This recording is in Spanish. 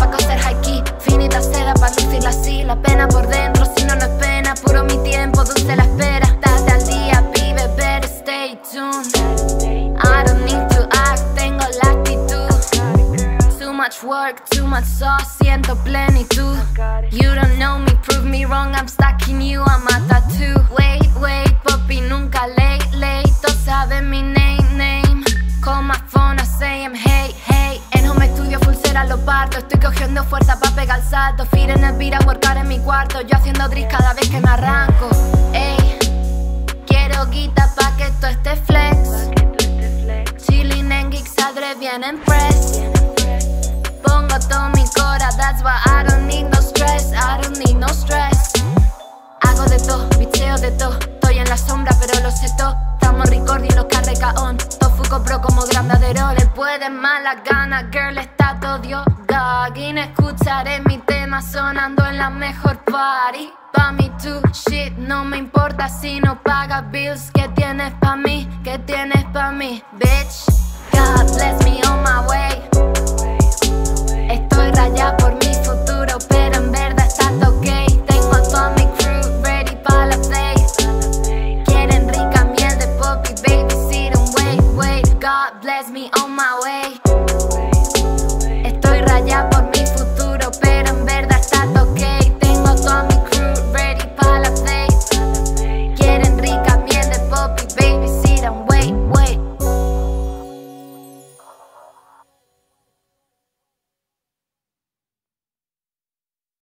Toca hacer high-key, finita seda para lucirla así. La pena por dentro, si no, no es pena. Puro mi tiempo, dulce la espera. Date al día, pibe, better stay tuned. I don't need to act, tengo la actitud. Too much work, too much sauce, siento plenitud. You don't know me, prove me wrong, I'm stuck in you, I'm a tattoo. Wait, papi, nunca late. Todos saben mi name. Call my phone, I say I'm hey. En home studio full cera lo parto. Estoy cogiendo fuerza pa' pegar el salto. Fear en el beat, a workar en mi cuarto. Yo haciendo drill cada vez que me arranco. Ey, quiero guita pa' que esto esté flex. Chillin' en gigs, saldré bien en press. Pongo todo mi cora, that's why I don't need no stress. Hago de todo, bicheo de todo. Estoy en la sombra pero lo sé todo. Estamos record y los carrecaón. Tofuco pro como grandadero. Le pueden malas ganas, girl, está todo gagging. Escucharé mi tema sonando en la mejor party. Pa' mí tu shit, no me importa si no pagas bills. ¿Qué tienes pa' mí? ¿Qué tienes pa' mí, bitch? God bless me on my way.